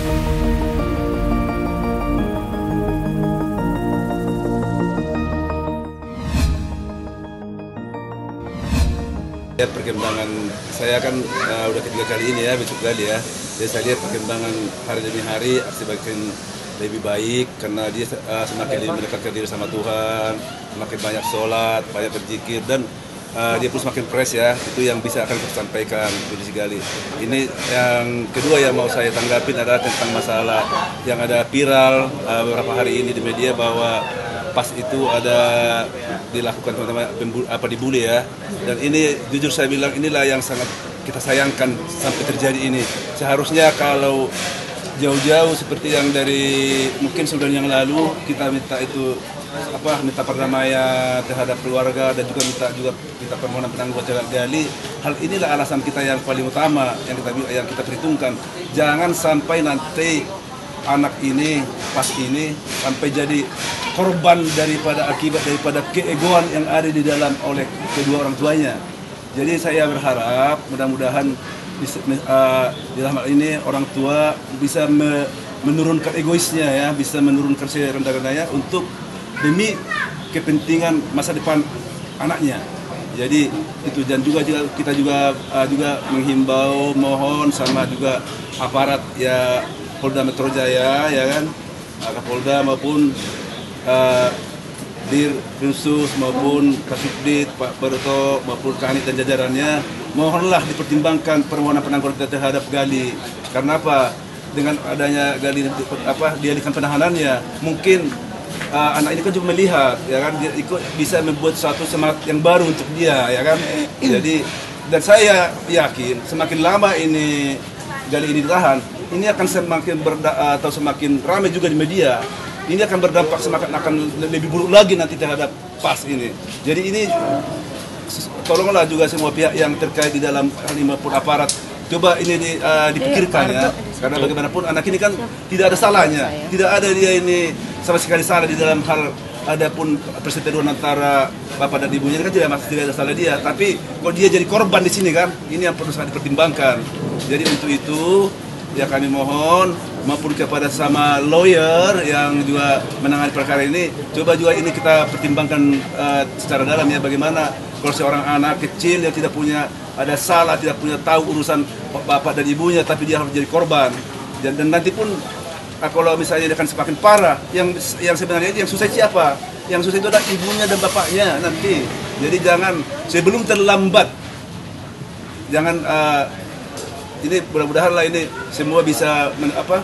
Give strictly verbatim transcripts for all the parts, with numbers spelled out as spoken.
Lihat perkembangan, saya kan uh, udah ketiga kali ini ya, besok kali ya. Jadi saya lihat perkembangan hari demi hari, semakin lebih baik karena dia uh, semakin lebih mendekatkan diri sama Tuhan, semakin banyak sholat, banyak berzikir, dan uh, dia pun semakin fresh ya. Itu yang bisa akan saya sampaikan di sekali. Ini yang kedua yang mau saya tanggapin adalah tentang masalah yang ada viral uh, beberapa hari ini di media bahwa pas itu ada dilakukan teman-teman apa dibully ya, dan ini jujur saya bilang inilah yang sangat kita sayangkan sampai terjadi ini. Seharusnya kalau jauh-jauh seperti yang dari mungkin sebulan yang lalu kita minta itu apa minta perdamaian terhadap keluarga dan juga minta juga kita permohonan penangguhan jalan gali. Hal inilah alasan kita yang paling utama yang kita yang kita perhitungkan. Jangan sampai nanti anak ini pas ini sampai jadi korban daripada akibat daripada keegoan yang ada di dalam oleh kedua orang tuanya. Jadi saya berharap mudah-mudahan uh, di dalam hal ini orang tua bisa me menurunkan egoisnya ya, bisa menurunkan serendah-rendahnya untuk demi kepentingan masa depan anaknya. Jadi itu, dan juga kita juga uh, juga menghimbau, mohon sama juga aparat ya Polda Metro Jaya ya kan, Kapolda maupun uh, Dir Khusus maupun Kasubdit Pak Berto maupun Kanit dan jajarannya, mohonlah dipertimbangkan permohonan penangguhan terhadap Gali. Karena apa? Dengan adanya Gali apa dialihkan penahanannya, mungkin uh, anak ini kan cuma melihat ya kan, dia ikut bisa membuat suatu semangat yang baru untuk dia ya kan. Jadi dan saya yakin semakin lama ini Gali ini ditahan, ini akan semakin berda atau semakin ramai juga di media. Ini akan berdampak semakin akan lebih buruk lagi nanti terhadap P A S ini. Jadi ini tolonglah juga semua pihak yang terkait di dalam hal ini maupun aparat, coba ini di, uh, dipikirkan ya. Karena bagaimanapun anak ini kan tidak ada salahnya, tidak ada dia ini sama sekali salah di dalam hal adapun perseteruan antara bapak dan ibunya kan tidak masih tidak ada salah dia. Tapi kalau dia jadi korban di sini kan, ini yang perlu sangat dipertimbangkan. Jadi untuk itu ya kami mohon maupun kepada sama lawyer yang juga menangani perkara ini, coba juga ini kita pertimbangkan uh, secara dalam ya, bagaimana kalau seorang anak kecil yang tidak punya ada salah, tidak punya tahu urusan bapak dan ibunya, tapi dia harus jadi korban. Dan, dan nanti pun uh, kalau misalnya dia akan semakin parah, yang yang sebenarnya yang susah siapa? Yang susah itu adalah ibunya dan bapaknya nanti. Jadi jangan sebelum terlambat, jangan uh, ini mudah-mudahan lah ini semua bisa men, apa,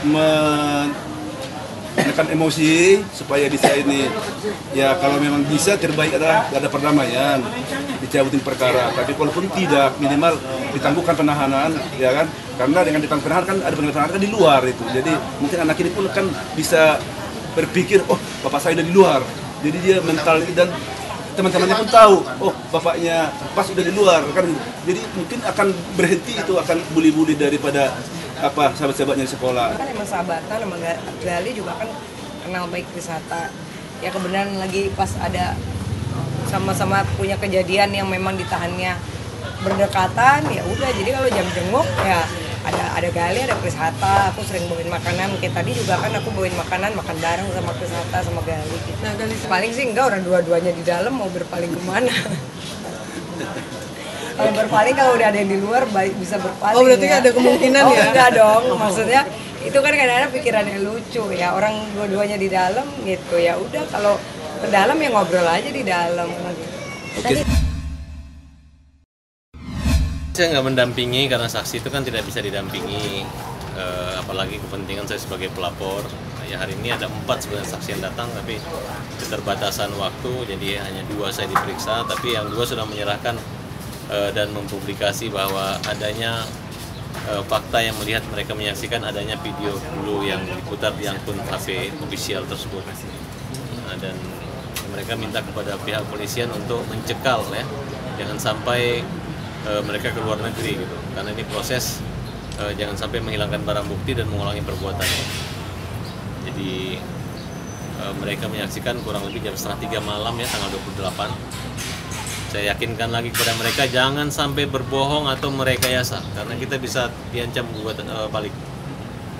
menekan emosi supaya bisa ini ya, kalau memang bisa terbaik adalah ada perdamaian, dicabutin perkara. Tapi walaupun tidak, minimal ditangguhkan penahanan ya kan, karena dengan ditangguh penahanan kan ada penahanan kan di luar itu. Jadi mungkin anak ini pun kan bisa berpikir, oh bapak saya udah di luar, jadi dia mental, dan teman-temannya pun tahu, oh bapaknya pas udah di luar kan, jadi mungkin akan berhenti itu, akan bully-bully daripada apa sahabat-sahabatnya di sekolah. Kan emang sahabatan sama Gali juga kan kenal baik wisata. Ya kebenaran lagi pas ada sama-sama punya kejadian yang memang ditahannya berdekatan, ya udah, jadi kalau jam jenguk ya ada ada Gali, ada Krisata. Aku sering bawain makanan, kayak tadi juga kan aku bawain makanan, makan bareng sama Krisata sama Gali gitu. Nah, Gali paling sih enggak, orang dua-duanya di dalam, mau berpaling kemana? Kalau berpaling, kalau udah ada yang di luar baik bisa berpaling. Oh berarti ya. ada kemungkinan oh, ya? Enggak dong, maksudnya itu kan kadang-kadang pikirannya lucu ya, orang dua-duanya di dalam gitu ya, udah kalau ke dalam ya ngobrol aja di dalam gitu. Oke. Saya nggak mendampingi karena saksi itu kan tidak bisa didampingi, eh, apalagi kepentingan saya sebagai pelapor. Ya hari ini ada empat sebenarnya saksi yang datang, tapi keterbatasan waktu jadi hanya dua saya diperiksa, tapi yang dua sudah menyerahkan eh, dan mempublikasi bahwa adanya eh, fakta yang melihat mereka menyaksikan adanya video dulu yang diputar di akun H P official tersebut. Nah, dan mereka minta kepada pihak polisian untuk mencekal ya, jangan sampai E, mereka ke luar negeri gitu, karena ini proses e, jangan sampai menghilangkan barang bukti dan mengulangi perbuatannya. Jadi e, mereka menyaksikan kurang lebih jam setengah tiga malam ya, tanggal dua puluh delapan. Saya yakinkan lagi kepada mereka jangan sampai berbohong atau merekayasa, karena kita bisa diancam gugat e, balik.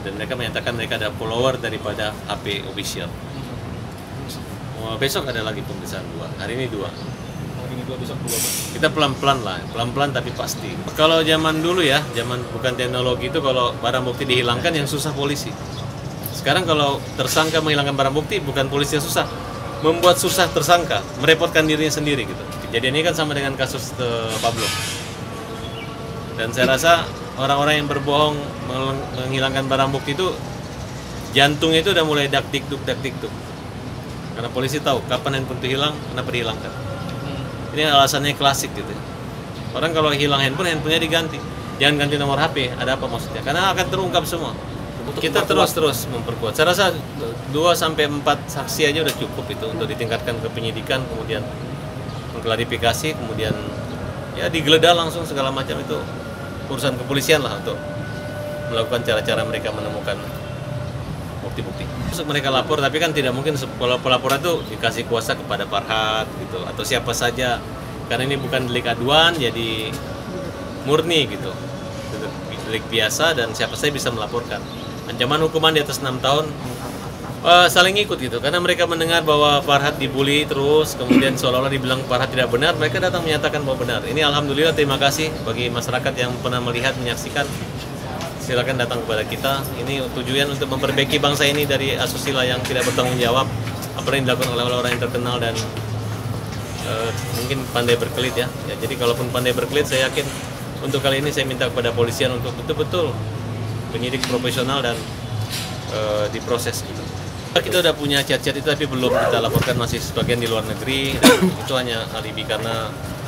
dan mereka menyatakan mereka ada follower daripada H P official. Oh, besok ada lagi pemeriksaan dua, hari ini dua. Hari ini dua, besok dua. Kita pelan-pelan lah, pelan-pelan tapi pasti. Kalau zaman dulu ya, zaman bukan teknologi itu, kalau barang bukti dihilangkan yang susah polisi. Sekarang kalau tersangka menghilangkan barang bukti, bukan polisi yang susah, membuat susah tersangka, merepotkan dirinya sendiri gitu. Kejadian ini kan sama dengan kasus uh, Pablo. Dan saya rasa orang-orang yang berbohong menghilangkan barang bukti itu jantungnya itu udah mulai dak dikduk dak dikduk. Karena polisi tahu kapan handphone itu hilang, kenapa dihilangkan. Ini alasannya klasik gitu. Orang kalau hilang handphone, handphonenya diganti. Jangan ganti nomor H P, ada apa maksudnya? Karena akan terungkap semua. Kita terus-terus memperkuat. Saya rasa dua sampai empat saksi aja udah cukup itu untuk ditingkatkan ke penyidikan, kemudian mengklarifikasi, kemudian ya digeledah langsung segala macam. Itu urusan kepolisian lah untuk melakukan cara-cara mereka menemukan bukti-bukti. Terus mereka lapor, tapi kan tidak mungkin kalau pelaporan itu dikasih kuasa kepada Farhat gitu atau siapa saja, karena ini bukan delik aduan, jadi murni gitu, delik biasa dan siapa saja bisa melaporkan. Ancaman hukuman di atas enam tahun, uh, saling ikut gitu, karena mereka mendengar bahwa Farhat dibully terus, kemudian seolah-olah dibilang Farhat tidak benar, mereka datang menyatakan bahwa benar. Ini alhamdulillah, terima kasih bagi masyarakat yang pernah melihat, menyaksikan. Silakan datang kepada kita. Ini tujuan untuk memperbaiki bangsa ini dari asusila yang tidak bertanggung jawab, apa yang dilakukan oleh orang yang terkenal dan uh, mungkin pandai berkelit ya. Ya. Jadi kalaupun pandai berkelit, saya yakin untuk kali ini saya minta kepada polisian untuk betul-betul penyidik profesional dan uh, diproses gitu. Kita udah punya chat-chat itu tapi belum kita laporkan, masih sebagian di luar negeri, dan itu hanya alibi karena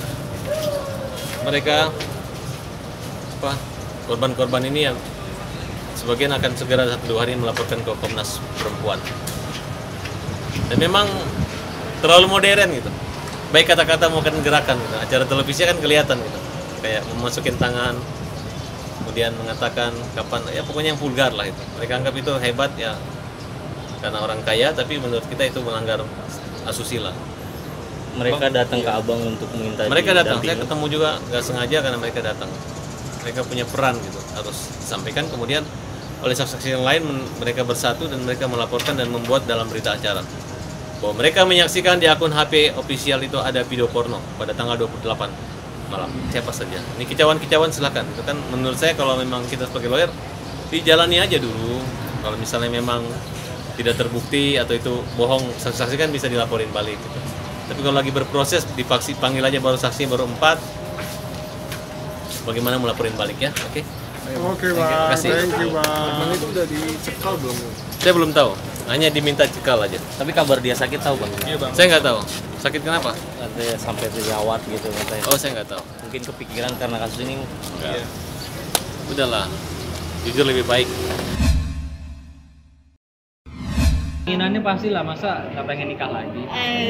mereka apa korban-korban ini yang sebagian akan segera satu dua hari melaporkan ke Komnas Perempuan. Dan memang terlalu modern gitu. Baik kata-kata maupun gerakan gitu. Acara televisi kan kelihatan gitu. Kayak memasukin tangan, kemudian mengatakan kapan, ya pokoknya yang vulgar lah itu. Mereka anggap itu hebat ya karena orang kaya, tapi menurut kita itu melanggar asusila. Mereka datang ke abang untuk meminta. Mereka datang, saya ketemu juga nggak sengaja karena mereka datang. Mereka punya peran gitu, harus disampaikan, kemudian oleh saksi-saksi yang lain mereka bersatu dan mereka melaporkan dan membuat dalam berita acara bahwa mereka menyaksikan di akun H P official itu ada video porno pada tanggal dua puluh delapan malam. Siapa saja. Ini kicauan-kicauan silakan. Itu kan menurut saya kalau memang kita sebagai lawyer dijalani aja dulu. Kalau misalnya memang tidak terbukti atau itu bohong, saksi-saksi kan bisa dilaporin balik gitu. Tapi kalau lagi berproses dipaksi panggil aja baru saksi baru empat. Bagaimana melaporin balik ya? Oke. Okay? Oke, Bang. Thank you, Bang. Bang itu udah dicekal belum? Saya belum tahu. Hanya diminta cekal aja. Tapi kabar dia sakit tahu, Bang? Iya, Bang. Saya nggak tahu. Sakit kenapa? Katanya sampai dirawat gitu katanya. Oh, saya nggak tahu. Mungkin kepikiran karena kasus ini. Enggak. Udahlah. Jujur lebih baik. Keinginannya pasti lah, masa nggak pengen nikah lagi?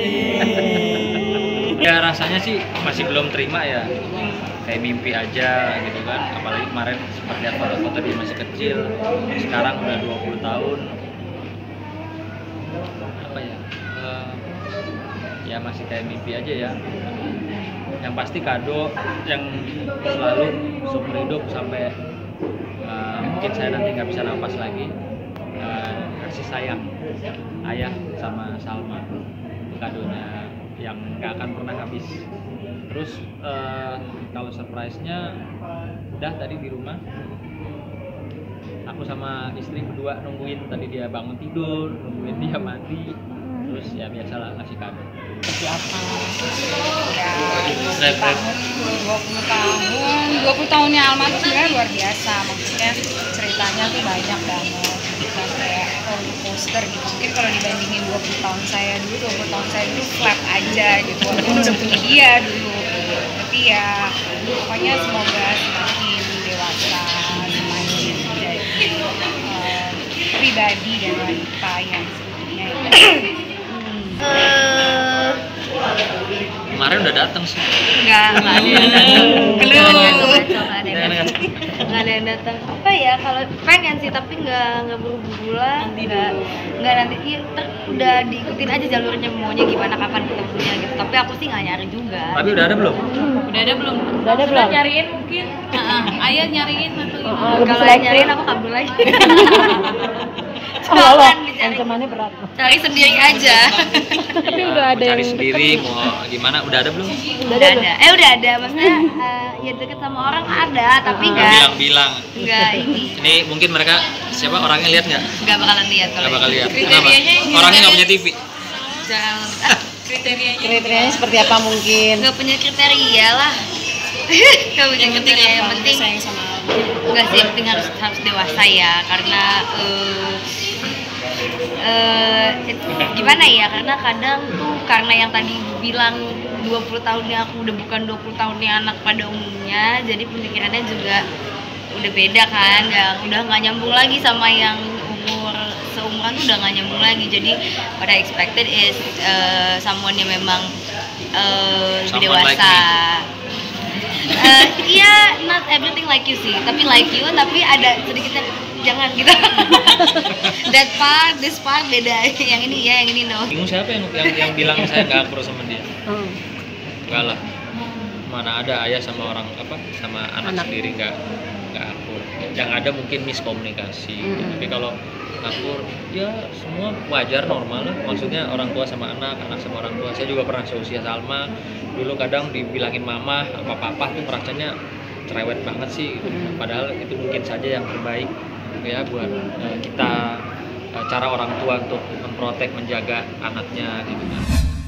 Ya rasanya sih masih belum terima ya, kayak mimpi aja gitu kan. Apalagi kemarin sempat lihat foto-foto dia masih kecil, sekarang udah dua puluh tahun. Apa ya, uh, ya masih kayak mimpi aja ya. Yang pasti kado yang selalu seumur hidup sampai uh, mungkin saya nanti nggak bisa nafas lagi, uh, kasih sayang ayah sama Salma, itu kadonya yang nggak akan pernah habis. Terus uh, kalau surprise-nya udah tadi di rumah, aku sama istri berdua nungguin, tadi dia bangun tidur, nungguin dia mandi, terus ya biasalah kasih kado. Seperti apa? Ya, tahun dua puluh tahun, dua puluh tahunnya Alma tuh sebenarnya luar biasa. Maksudnya ceritanya tuh banyak banget. Bukan kayak roller coaster gitu. Mungkin kalau dibandingin dua puluh tahun saya dulu, dua puluh tahun saya dulu flat aja gitu. Walaupun udah punya dia dulu. Tapi ya, pokoknya semoga semakin dewasa, semakin menjadi uh, pribadi dan wanita yang sebetulnya ya. Uh, kemarin udah datang sih. Enggak, enggak ada yang datang. Belum. Nggak ada yang datang. Apa ya, kalau pengen sih tapi nggak nggak buru-buru lah, nggak nggak nanti ya, ter, udah diikutin aja jalurnya maunya gimana, kapan ketemunya gitu. Tapi aku sih nggak nyari juga. Tapi udah ada belum? Udah ada belum? Udah ada belum? Nyariin mungkin. Ayah nyariin atau Kalau yang nyariin aku kabur lagi. Oh, Allah, Jangan dicari. ancamannya berat. Cari sendiri aja. Tapi udah ada Cari yang sendiri deket. mau gimana? Udah ada belum? Udah ada. Eh udah ada. Maksudnya eh, ya deket sama orang ada, tapi Nggak enggak bilang-bilang. enggak ini. Ini mungkin mereka siapa orangnya lihat nggak? Enggak bakalan lihat kalau Nggak bakal ini. lihat. Kenapa? Kriterianya Orangnya nggak punya T V. Jangan ah, kriterianya Kriterianya seperti apa mungkin? nggak punya kriteria lah. Nggak punya kriteria yang penting sayang sama enggak sih, yang penting harus harus dewasa ya, karena eh eh, it- gimana ya, karena kadang tuh karena yang tadi Ibu bilang dua puluh tahunnya aku udah bukan dua puluh tahunnya anak pada umumnya, jadi pemikirannya juga udah beda kan, nggak udah nggak nyambung lagi sama yang umur seumuran tuh udah nggak nyambung lagi. Jadi what I expected is eh, someone yang memang eh, lebih Someone like dewasa. Eh, Iya, not everything like you sih, tapi like you, tapi ada sedikitnya jangan gitu. That part, this part beda. Yang ini ya, yang ini no. Bingung siapa yang yang, yang bilang saya nggak akur sama dia? Enggak lah. Mana ada ayah sama orang apa sama anak, Anak. sendiri nggak nggak akur. Yang ada mungkin miskomunikasi. Tapi kalau akur, ya semua wajar, normal lah. Maksudnya orang tua sama anak, anak sama orang tua. Saya juga pernah seusia Salma. Dulu kadang dibilangin mama apa papa tuh rasanya cerewet banget sih. Gitu. Padahal itu mungkin saja yang terbaik ya buat eh, kita, eh, cara orang tua untuk memprotek, menjaga anaknya gitu kan.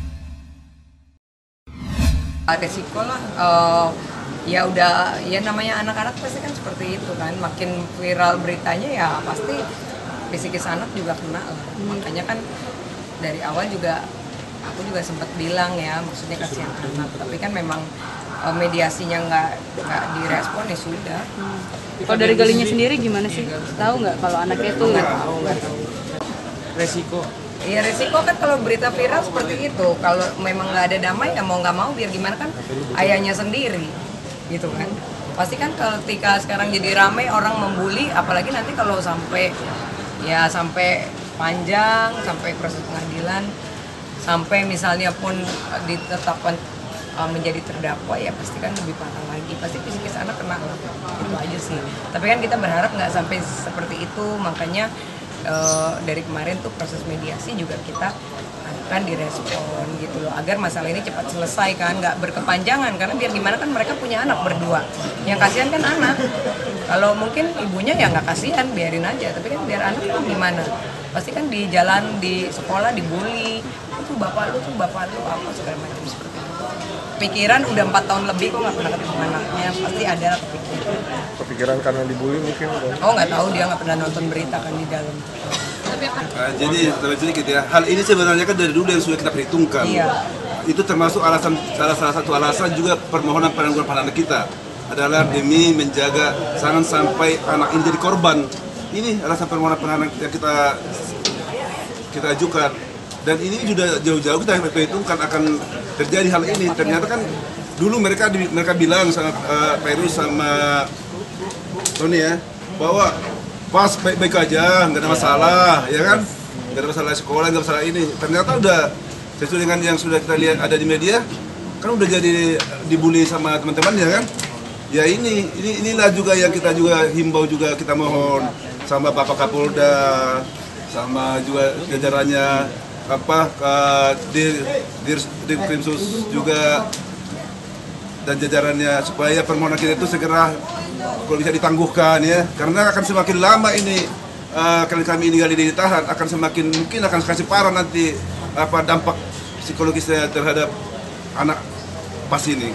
Resiko lah, eh, ya udah, ya namanya anak-anak pasti kan seperti itu kan, makin viral beritanya ya pasti psikis anak juga kena lah. Makanya kan dari awal juga aku juga sempat bilang ya, maksudnya kasihan anak, tapi kan memang eh, mediasinya nggak nggak direspon ya sudah. Kalau dari Galinya sendiri gimana sih? Tahu nggak kalau anaknya itu Nggak tahu, nggak tahu. Resiko. Iya, resiko kan kalau berita viral seperti itu, kalau memang nggak ada damai ya mau nggak mau biar gimana kan ayahnya sendiri gitu kan. Pasti kan ketika sekarang jadi ramai orang membuli, apalagi nanti kalau sampai ya sampai panjang, sampai proses pengadilan, sampai misalnya pun ditetapkan uh, menjadi terdakwa, ya pasti kan lebih parah lagi, pasti psikis anak kena lah. Itu aja sih, tapi kan kita berharap nggak sampai seperti itu. Makanya uh, dari kemarin tuh proses mediasi juga kita akan direspon gitu loh, agar masalah ini cepat selesai kan, nggak berkepanjangan, karena biar gimana kan mereka punya anak berdua, yang kasihan kan anak. Kalau mungkin ibunya ya nggak kasihan, biarin aja, tapi kan biar anak tuh gimana, pasti kan di jalan, di sekolah dibully, itu bapak lu tuh bapak lu apa segala macam seperti itu. Pikiran udah empat tahun lebih kok nggak pernah ketemu anaknya, pasti ada lah kepikiran. Kepikiran karena dibully mungkin. Oh nggak tahu, dia nggak pernah nonton berita kan di dalam. Nah, jadi terlebih sedikit ya, hal ini sebenarnya kan dari dulu yang sudah kita perhitungkan. Iya. Itu termasuk alasan salah salah satu alasan juga permohonan penangguhan penahanan kita adalah demi menjaga jangan sampai anak ini jadi korban. Ini alasan permohonan penahanan yang kita kita ajukan. Dan ini sudah jauh-jauh kita perhitungkan akan terjadi hal ini. Ternyata kan dulu mereka mereka bilang sama uh, Pak Heru sama Tony ya, bahwa pas baik-baik aja, nggak ada masalah, ya kan? Nggak ada masalah sekolah, nggak ada masalah ini. Ternyata udah sesuai dengan yang sudah kita lihat ada di media, kan udah jadi dibully sama teman-temannya kan? Ya ini, ini inilah juga yang kita juga himbau juga, kita mohon sama Bapak Kapolda, sama juga jajarannya apa ke dir dir dir Krimsus juga dan jajarannya, supaya permohonan kita itu segera kalau bisa ditangguhkan ya, karena akan semakin lama ini uh, kalau kami ini kali ditahan akan semakin mungkin akan kasih parah nanti apa dampak psikologisnya terhadap anak pas ini.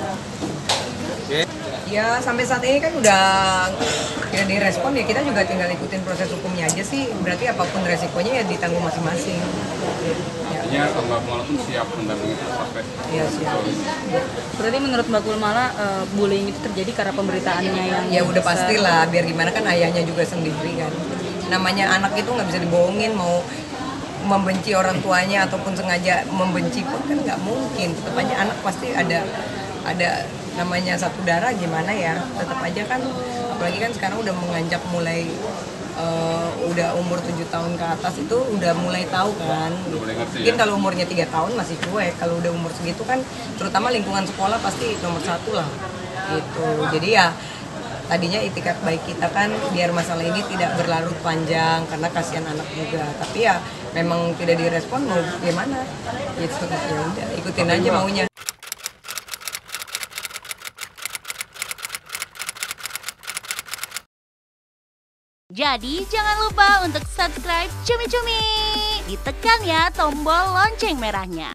Ya sampai saat ini kan udah ya direspon, ya kita juga tinggal ikutin proses hukumnya aja sih, berarti apapun resikonya ya ditanggung masing-masing. Artinya Mbak Kumala pun siap mendampingi suspek. Iya siap. Berarti menurut Mbak Kumala uh, bullying itu terjadi karena pemberitaannya yang Ya udah besar. pastilah, biar gimana kan ayahnya juga sendiri kan. Namanya anak itu nggak bisa dibohongin, mau membenci orang tuanya ataupun sengaja membenci pun kan nggak mungkin. Tetap aja anak pasti ada ada namanya satu darah, gimana ya, tetap aja kan, apalagi kan sekarang udah menganjak mulai uh, udah umur tujuh tahun ke atas itu udah mulai tahu kan. Mungkin kalau umurnya tiga tahun masih cuek, kalau udah umur segitu kan terutama lingkungan sekolah pasti nomor satu lah gitu. Jadi ya tadinya itikat baik kita kan biar masalah ini tidak berlarut panjang karena kasihan anak juga, tapi ya memang tidak direspon, mau gimana gitu, ya udah ikutin aja maunya. Jadi jangan lupa untuk subscribe Cumi Cumi, ditekan ya tombol lonceng merahnya.